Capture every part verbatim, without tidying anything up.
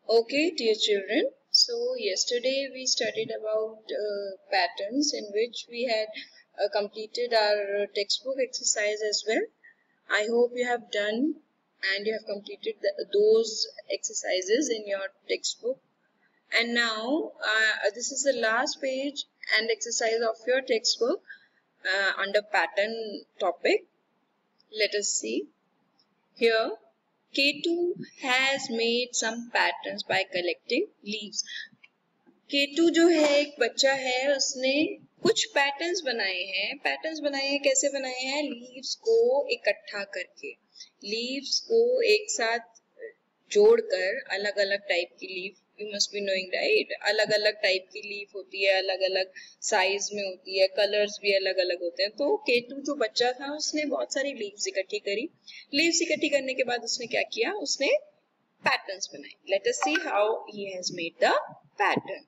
Okay, dear children. So yesterday we studied about uh, patterns in which we had uh, completed our textbook exercise as well. I hope you have done and you have completed the, those exercises in your textbook. And now uh, this is the last page and exercise of your textbook uh, under pattern topic. Let us see. Here K two has made some patterns by collecting leaves. K two जो है एक बच्चा है, उसने कुछ patterns बनाए हैं. Patterns बनाए हैं कैसे बनाए हैं? लीव्स को इकट्ठा करके, लीव्स को एक साथ जोड़कर अलग अलग टाइप की leave, you must be knowing right, अलग अलग टाइप की लीव होती है, अलग अलग साइज में होती है, कलर्स भी अलग अलग होते हैं. तो केतु जो बच्चा था उसने बहुत सारी लीव्स इकट्ठी करी. लीव्स इकट्ठी करने के बाद उसने क्या किया? उसने पैटर्न्स बनाए. Let us see how he has made the pattern.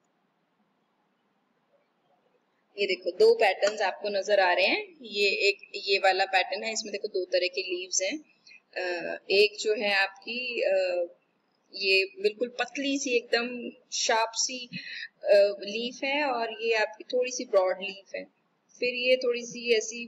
ये देखो दो पैटर्न्स आपको नजर आ रहे हैं. ये एक ये वाला पैटर्न है, इसमें देखो दो तरह की लीव्स हैं. एक जो है आपकी ये बिल्कुल पतली सी एकदम शार्प सी लीफ है, और ये आपकी थोड़ी सी ब्रॉड लीफ है. फिर ये थोड़ी सी ऐसी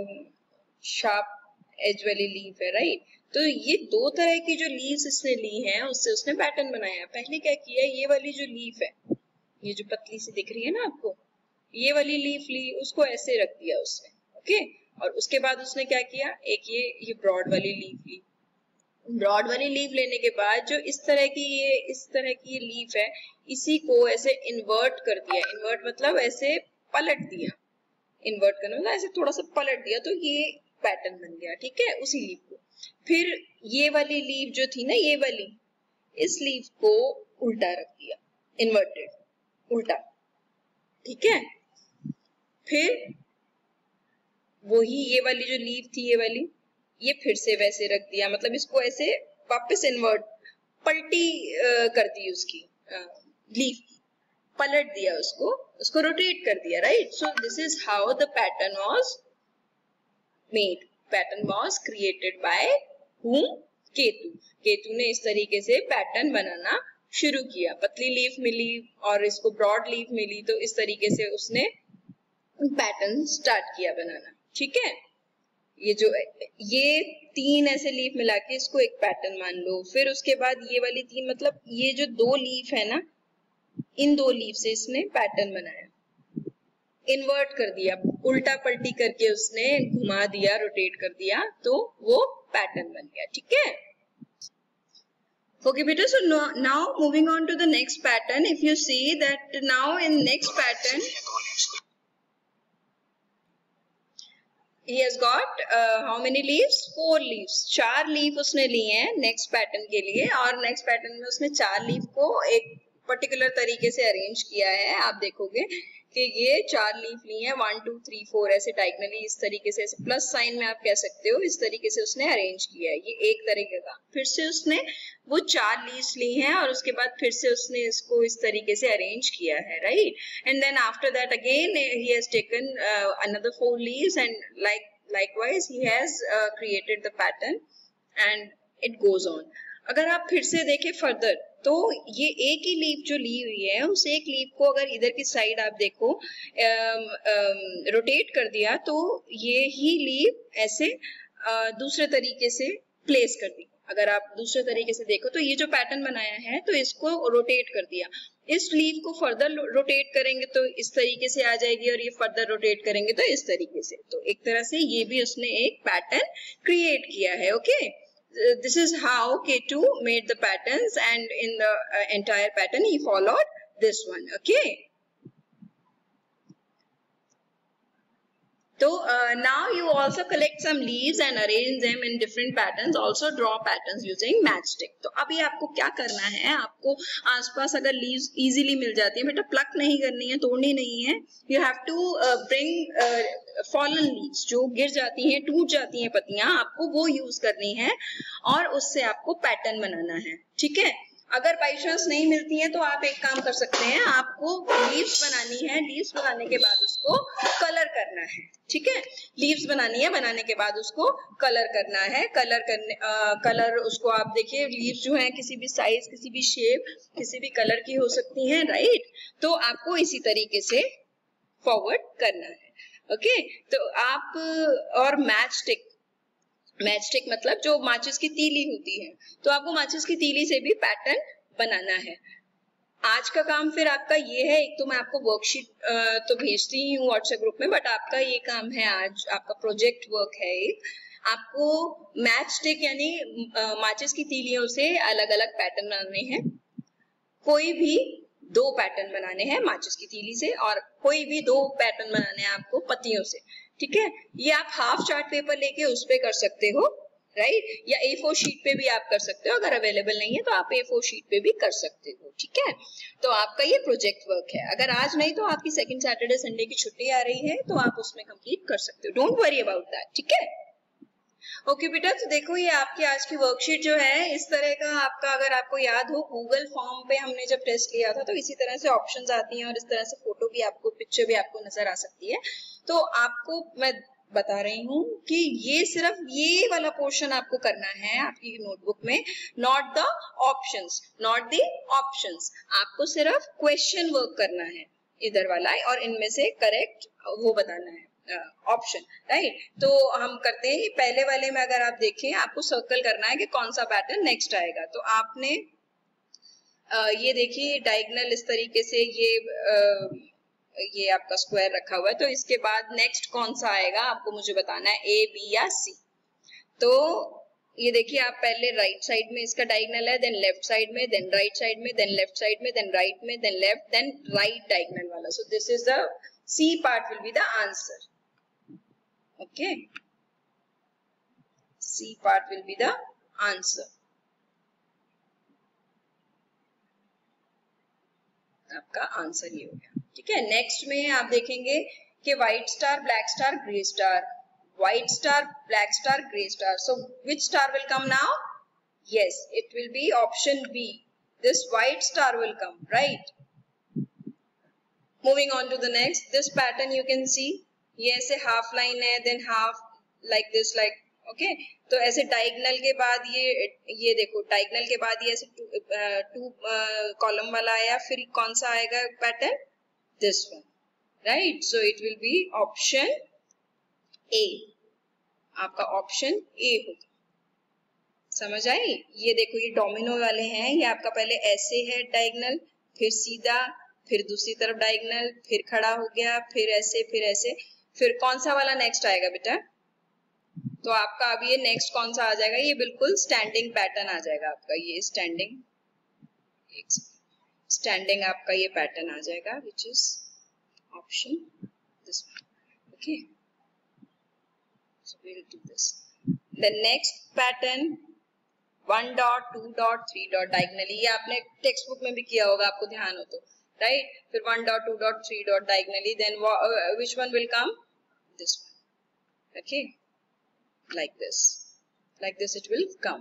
शार्प एज वाली लीफ है, राइट. तो ये दो तरह की जो लीव्स इसने ली हैं उससे उसने पैटर्न बनाया. पहले क्या किया, ये वाली जो लीफ है, ये जो पतली सी दिख रही है ना आपको, ये वाली लीफ ली, उसको ऐसे रख दिया उसने. ओके, और उसके बाद उसने क्या किया, एक ये ये ब्रॉड वाली लीफ ली. ब्रॉड वाली लीफ लेने के बाद जो इस तरह की ये इस तरह की ये लीफ है, इसी को ऐसे इन्वर्ट कर दिया. इन्वर्ट मतलब ऐसे पलट दिया. इन्वर्ट करना मतलब ऐसे थोड़ा सा पलट दिया, तो ये पैटर्न बन गया. ठीक है, उसी लीफ को. फिर ये वाली लीफ जो थी ना, ये वाली, इस लीफ को उल्टा रख दिया, इन्वर्टेड, उल्टा. ठीक है, फिर वही ये वाली जो लीफ थी, ये वाली, ये फिर से वैसे रख दिया, मतलब इसको ऐसे वापस इन्वर्ट, पलटी कर दी उसकी लीफ, पलट दिया उसको, उसको रोटेट कर दिया, right. So this is how the pattern was made. Pattern was created by whom? Ketu. Ketu ने इस तरीके से पैटर्न बनाना शुरू किया. पतली लीफ मिली और इसको ब्रॉड लीफ मिली, तो इस तरीके से उसने पैटर्न स्टार्ट किया बनाना. ठीक है, ये जो ये तीन ऐसे लीफ मिला के इसको एक पैटर्न मान लो. फिर उसके बाद ये वाली तीन, मतलब ये जो दो लीफ है ना, इन दो लीफ से इसने पैटर्न बनाया, इन्वर्ट कर दिया, उल्टा पलटी करके उसने घुमा दिया, रोटेट कर दिया, तो वो पैटर्न बन गया. ठीक है, okay beta. So now, now moving on to the next pattern. If you see that now in next pattern he has got uh, how many leaves? Four leaves. चार लीफ उसने लिए हैं नेक्स्ट पैटर्न के लिए, और next pattern में उसने चार लीफ को एक पर्टिकुलर तरीके से अरेंज किया है. आप देखोगे कि ये चार लीफ ली हैं, वन टू थ्री फोर ऐसे डायगनली, इस तरीके से, ऐसे प्लस साइन में आप कह सकते हो, इस तरीके से उसने अरेंज किया है. ये एक तरीके का. फिर से उसने वो चार लीव्स ली हैं और उसके बाद फिर से उसने इसको इस तरीके से अरेंज किया है, right. And then after that again he has taken another four leaves and like likewise he has uh, created the pattern and it goes on. अगर आप फिर से देखें फर्दर, तो ये एक ही लीफ जो ली हुई है, उस एक लीफ को अगर इधर की साइड आप देखो रोटेट कर दिया, तो ये ही लीफ ऐसे uh, दूसरे तरीके से प्लेस कर दी. अगर आप दूसरे तरीके से देखो तो ये जो पैटर्न बनाया है, तो इसको रोटेट कर दिया. इस लीफ को फर्दर रोटेट करेंगे तो इस तरीके से आ जाएगी, और ये फर्दर रोटेट करेंगे तो इस तरीके से. तो एक तरह से ये भी उसने एक पैटर्न क्रिएट किया है. ओके, दिस इज हाउ केतु made the patterns, and in the entire pattern he followed this one. Okay, so uh, now you also collect some leaves and arrange them in different patterns. Also draw patterns using matchstick. तो अभी आपको क्या करना है, आपको आसपास अगर leaves easily मिल जाती हैं, बेटा प्लक नहीं करनी है, तोड़नी नहीं है. You have to uh, bring uh, fallen leaves, जो गिर जाती हैं, टूट जाती हैं पत्तियां, आपको वो यूज करनी है और उससे आपको पैटर्न बनाना है. ठीक है, अगर बाई चांस नहीं मिलती है तो आप एक काम कर सकते हैं, आपको लीव्स बनानी है, लीव्स बनाने के बाद उसको कलर करना है, ठीक है। लीव्स बनानी है, बनाने के बाद उसको कलर करना है। कलर करने आ, कलर उसको आप देखिए, लीव्स जो है किसी भी साइज, किसी भी शेप, किसी भी कलर की हो सकती हैं, राइट। तो आपको इसी तरीके से फॉरवर्ड करना है, ओके। तो आप, और मैच स्टिक, मैच स्टिक मतलब जो माचिस की तीली होती है, तो आपको माचिस की तीली से भी पैटर्न बनाना है। आज का काम फिर आपका ये है, एक तो मैं आपको वर्कशीट तो भेजती ही हूँ व्हाट्सएप ग्रुप में, बट आपका ये काम है आज, आपका प्रोजेक्ट वर्क है एक, आपको मैच स्टिक यानी माचिस की तीलियों से अलग अलग पैटर्न बनाने हैं। कोई भी दो पैटर्न बनाने हैं माचिस की तीली से, और कोई भी दो पैटर्न बनाने हैं आपको पत्तियों से, ठीक है। ये आप हाफ चार्ट पेपर लेके उस पे कर सकते हो, राइट, या ए फोर शीट पे भी आप कर सकते हो। अगर अवेलेबल नहीं है तो आप ए फोर शीट पे भी कर सकते हो, ठीक है। तो आपका ये प्रोजेक्ट वर्क है। अगर आज नहीं तो आपकी सेकंड सैटरडे संडे की छुट्टी आ रही है, तो आप उसमें कंप्लीट कर सकते हो, डोंट वरी अबाउट दैट, ठीक है। ओके okay, बेटा, तो देखो ये आपकी आज की वर्कशीट जो है इस तरह का आपका, अगर आपको याद हो गूगल फॉर्म पे हमने जब टेस्ट लिया था तो इसी तरह से ऑप्शंस आती हैं और इस तरह से फोटो भी आपको, पिक्चर भी आपको नजर आ सकती है। तो आपको मैं बता रही हूँ कि ये सिर्फ ये वाला पोर्शन आपको करना है आपकी नोटबुक में, not the options, not the options. आपको सिर्फ क्वेश्चन वर्क करना है इधर वाला, और इनमें से करेक्ट वो बताना है ऑप्शन, uh, राइट right? तो हम करते हैं पहले वाले में, अगर आप देखें आपको सर्कल करना है कि कौन सा पैटर्न नेक्स्ट आएगा। तो आपने uh, ये देखिए डायगोनल इस तरीके से ये uh, ये आपका स्क्वायर रखा हुआ है, तो इसके बाद नेक्स्ट कौन सा आएगा आपको मुझे बताना है, ए बी या सी। तो ये देखिए आप पहले राइट साइड में इसका डायगोनल है, देन लेफ्ट साइड में, देन राइट साइड में, देन लेफ्ट साइड में, देन राइट में, then left, then right diagonal वाला। So this is the C part will be the answer, okay, C part will be the answer. आपका answer ये हो गया, ठीक है। नेक्स्ट में आप देखेंगे कि white star, black star, grey star, white star, black star, grey star. So which star will come now? Yes, it will be option B. This white star will come, right? Moving on to the next, this pattern you can see, ये ऐसे half line है, then half like this, like okay. तो ऐसे diagonal के बाद ये ये देखो डायगोनल के बाद ये ऐसे टू टू कॉलम वाला आया, फिर कौन सा आएगा pattern, this one, right. So it will be option A, आपका ऑप्शन ए होगा। समझ आई? ये देखो ये डोमिनो वाले हैं, ये आपका पहले ऐसे है डायगोनल, फिर सीधा, फिर दूसरी तरफ डायगोनल, फिर खड़ा हो गया, फिर ऐसे, फिर ऐसे, फिर कौन सा वाला नेक्स्ट आएगा बेटा? तो आपका अब ये नेक्स्ट कौन सा आ जाएगा, ये बिल्कुल स्टैंडिंग पैटर्न आ जाएगा आपका, ये स्टैंडिंग स्टैंडिंग आपका ये पैटर्न आ जाएगा, which is option this one, okay. So we will do this. The next pattern one dot, two dot, three dot diagonally, ये आपने टेक्स्ट बुक में भी किया होगा, आपको ध्यान हो तो, राइट। फिर one dot, two dot, three dot diagonally, then which one will come, this one, okay, like this, like this it will come,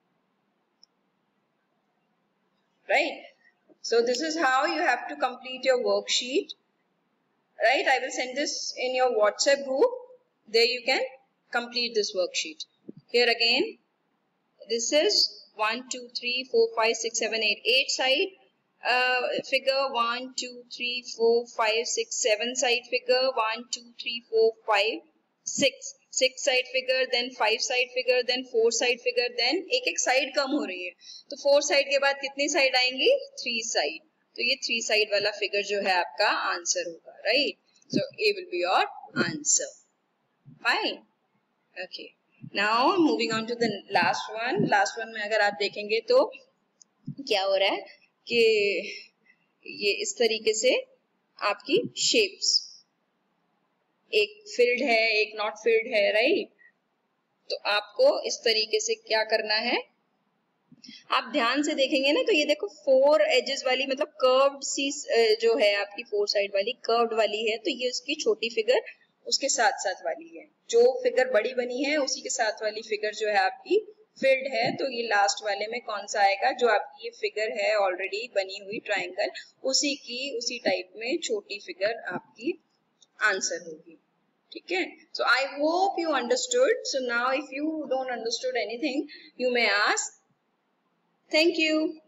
right? So this is how you have to complete your worksheet, right? I will send this in your WhatsApp group, there you can complete this worksheet. Here again, this is one, two, three, four, five, six, seven, eight, eight side uh, figure, one, two, three, four, five, six, seven side figure, one, two, three, four, five, six, six side figure, then five side figure, then four side figure, then एक एक side कम हो रही है, तो four side के बाद कितनी side आएंगी, थ्री साइड। तो ये थ्री साइड वाला फिगर जो है आपका आंसर होगा, right. So A will be your answer, fine, okay. Now moving on to the last one. Last one में अगर आप देखेंगे तो क्या हो रहा है कि ये इस तरीके से आपकी शेप्स, एक फिल्ड है, एक नॉट फिल्ड है, राइट। तो आपको इस तरीके से क्या करना है, आप ध्यान से देखेंगे ना, तो ये देखो फोर एजेस वाली, मतलब कर्व्ड सी जो है आपकी फोर साइड वाली कर्व्ड वाली है, तो ये उसकी छोटी फिगर उसके साथ साथ वाली है, जो फिगर बड़ी बनी है उसी के साथ वाली फिगर जो है आपकी फिल्ड है, तो ये लास्ट वाले में कौन सा आएगा, जो आपकी ये फिगर है ऑलरेडी बनी हुई ट्राइंगल, उसी की उसी टाइप में छोटी फिगर आपकी आंसर होगी। ठीक है, so I hope you understood. So now if you don't understood anything, you may ask. Thank you.